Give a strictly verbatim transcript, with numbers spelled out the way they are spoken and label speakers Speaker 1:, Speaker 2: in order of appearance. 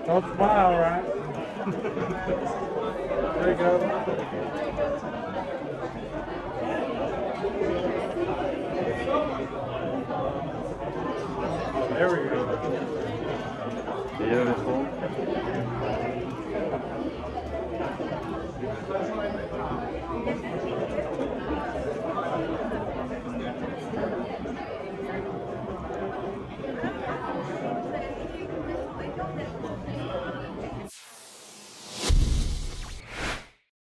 Speaker 1: Don't smile, right? There you go. There we go.
Speaker 2: Beautiful.